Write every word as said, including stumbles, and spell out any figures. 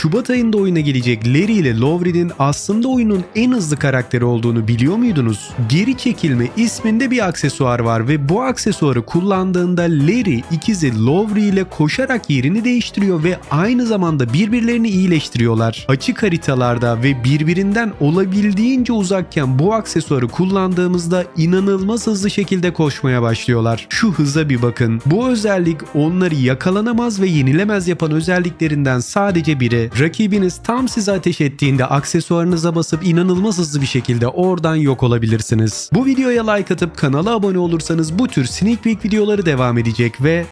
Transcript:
Şubat ayında oyuna gelecek Larry ile Lowry'nin aslında oyunun en hızlı karakteri olduğunu biliyor muydunuz? Geri çekilme isminde bir aksesuar var ve bu aksesuarı kullandığında Larry ikizi Lowry ile koşarak yerini değiştiriyor ve aynı zamanda birbirlerini iyileştiriyorlar. Açık haritalarda ve birbirinden olabildiğince uzakken bu aksesuarı kullandığımızda inanılmaz hızlı şekilde koşmaya başlıyorlar. Şu hıza bir bakın. Bu özellik onları yakalanamaz ve yenilemez yapan özelliklerinden sadece biri. Rakibiniz tam size ateş ettiğinde aksesuarınıza basıp inanılmaz hızlı bir şekilde oradan yok olabilirsiniz. Bu videoya like atıp kanala abone olursanız bu tür sneak peek videoları devam edecek ve